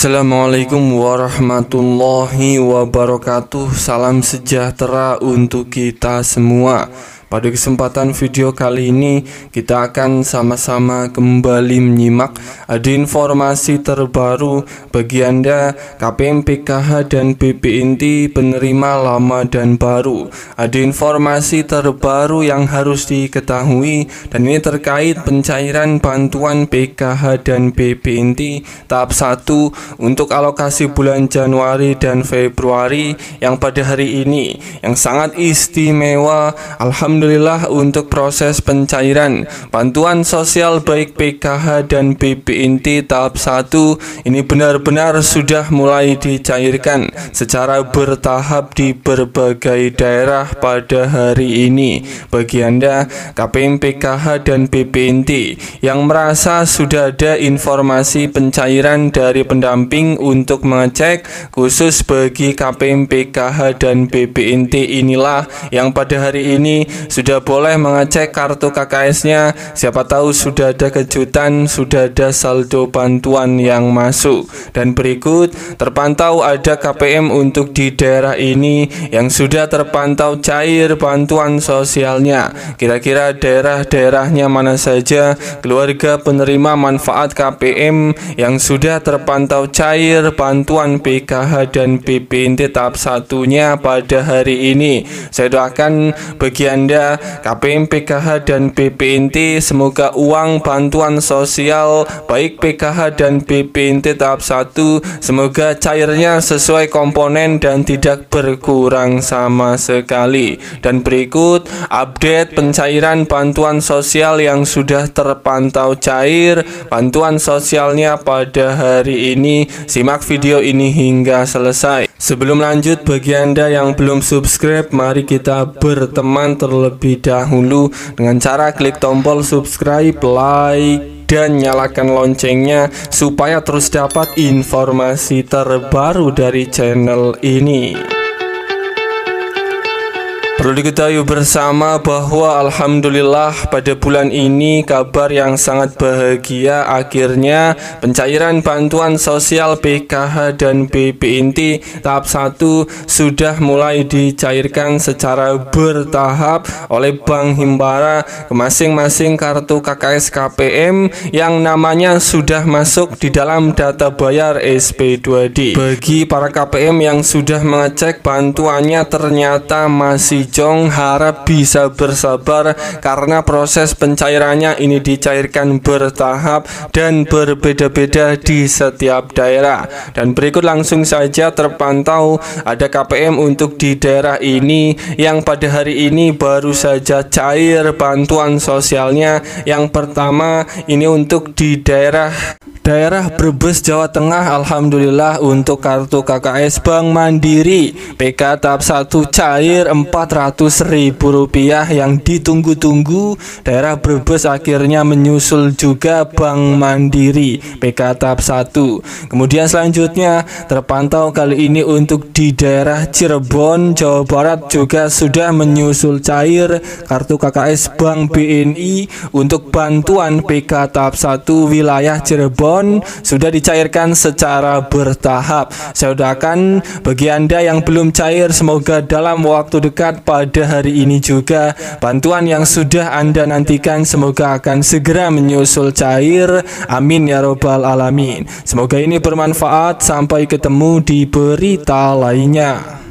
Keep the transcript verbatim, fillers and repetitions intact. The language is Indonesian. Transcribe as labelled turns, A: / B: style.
A: Assalamualaikum warahmatullahi wabarakatuh. Salam sejahtera untuk kita semua. Pada kesempatan video kali ini kita akan sama-sama kembali menyimak ada informasi terbaru bagi Anda K P M P K H dan B P I N T penerima lama dan baru. Ada informasi terbaru yang harus diketahui, dan ini terkait pencairan bantuan P K H dan B P I N T tahap satu untuk alokasi bulan Januari dan Februari yang pada hari ini yang sangat istimewa. Alhamdulillah Alhamdulillah untuk proses pencairan bantuan sosial baik P K H dan B P I N T tahap satu ini benar-benar sudah mulai dicairkan secara bertahap di berbagai daerah pada hari ini. Bagi Anda K P M P K H dan B P I N T yang merasa sudah ada informasi pencairan dari pendamping untuk mengecek, khusus bagi K P M P K H dan B P I N T inilah yang pada hari ini sudah boleh mengecek kartu K K S-nya. Siapa tahu sudah ada kejutan, sudah ada saldo bantuan yang masuk. Dan berikut terpantau ada K P M untuk di daerah ini yang sudah terpantau cair bantuan sosialnya. Kira-kira daerah-daerahnya mana saja keluarga penerima manfaat K P M yang sudah terpantau cair bantuan P K H dan B P I N T tahap satunya pada hari ini. Saya doakan bagi Anda K P M P K H dan B P I N T semoga uang bantuan sosial baik P K H dan B P I N T tahap satu semoga cairnya sesuai komponen dan tidak berkurang sama sekali. Dan berikut update pencairan bantuan sosial yang sudah terpantau cair bantuan sosialnya pada hari ini. Simak video ini hingga selesai. Sebelum lanjut, bagi Anda yang belum subscribe, mari kita berteman terlebih dahulu dengan cara klik tombol subscribe, like, dan nyalakan loncengnya supaya terus dapat informasi terbaru dari channel ini. Perlu diketahui bersama bahwa alhamdulillah pada bulan ini kabar yang sangat bahagia, akhirnya pencairan bantuan sosial P K H dan B P I N T tahap satu sudah mulai dicairkan secara bertahap oleh Bank Himbara ke masing-masing kartu K K S K P M yang namanya sudah masuk di dalam data bayar S P dua D. Bagi para K P M yang sudah mengecek bantuannya ternyata masih jong, harap bisa bersabar karena proses pencairannya ini dicairkan bertahap dan berbeda-beda di setiap daerah. Dan berikut langsung saja terpantau ada K P M untuk di daerah ini yang pada hari ini baru saja cair bantuan sosialnya. Yang pertama ini untuk di daerah Daerah Brebes, Jawa Tengah. Alhamdulillah untuk kartu K K S Bank Mandiri P K tahap satu cair empat ratus ribu rupiah yang ditunggu-tunggu. Daerah Brebes akhirnya menyusul juga Bank Mandiri P K tahap satu. Kemudian selanjutnya terpantau kali ini untuk di daerah Cirebon, Jawa Barat juga sudah menyusul cair kartu K K S Bank B N I untuk bantuan P K tahap satu wilayah Cirebon sudah dicairkan secara bertahap. Saya doakan bagi Anda yang belum cair semoga dalam waktu dekat pada hari ini juga bantuan yang sudah Anda nantikan semoga akan segera menyusul cair. Amin ya robbal alamin. Semoga ini bermanfaat. Sampai ketemu di berita lainnya.